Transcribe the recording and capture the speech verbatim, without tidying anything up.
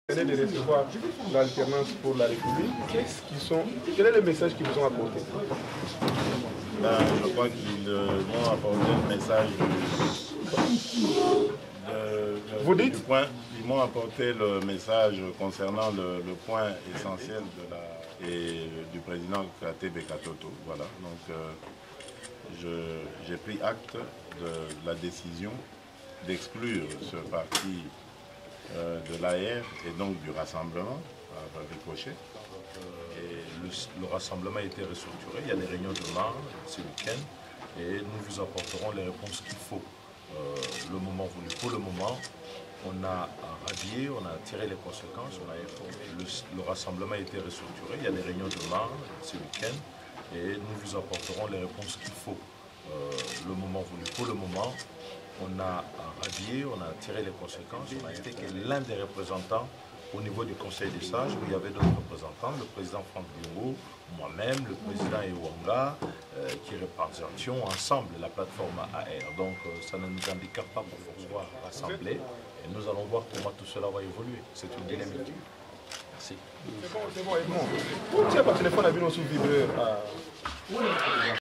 venez de recevoir l'alternance pour la République. Qu'est-ce qui sont, quel est le message qu'ils vous ont apporté? Ben, je crois qu'ils euh, m'ont apporté le message du, de, de, vous dites du point. Ils m'ont apporté le message concernant le, le point essentiel de la, et, du président Katé Bekatoto. Voilà. Donc, euh, j'ai pris acte de la décision d'exclure ce parti euh, de l'A R et donc du rassemblement à Ricochet. Et le, le rassemblement a été restructuré, il y a des réunions demain, ce week-end, et nous vous apporterons les réponses qu'il faut. Euh, le moment voulu. Pour le moment, on a radié, on a tiré les conséquences, on a informé. Le, le rassemblement a été restructuré, il y a des réunions demain, ce week-end, et nous vous apporterons les réponses qu'il faut. Euh, le moment voulu. Pour le moment, on a radié, on a tiré les conséquences, on a été que l'un des représentants au niveau du Conseil des sages, où il y avait d'autres représentants, le président Franck Biongo, moi-même, le président Ewanga, euh, qui représentions ensemble la plateforme A R. Donc euh, ça ne nous handicape pas pour pouvoir rassembler et nous allons voir comment tout cela va évoluer. C'est une dynamique. Merci. C'est bon, c'est bon, Edmond. Pourquoi tu as pas téléphone à Bino sous vibreur?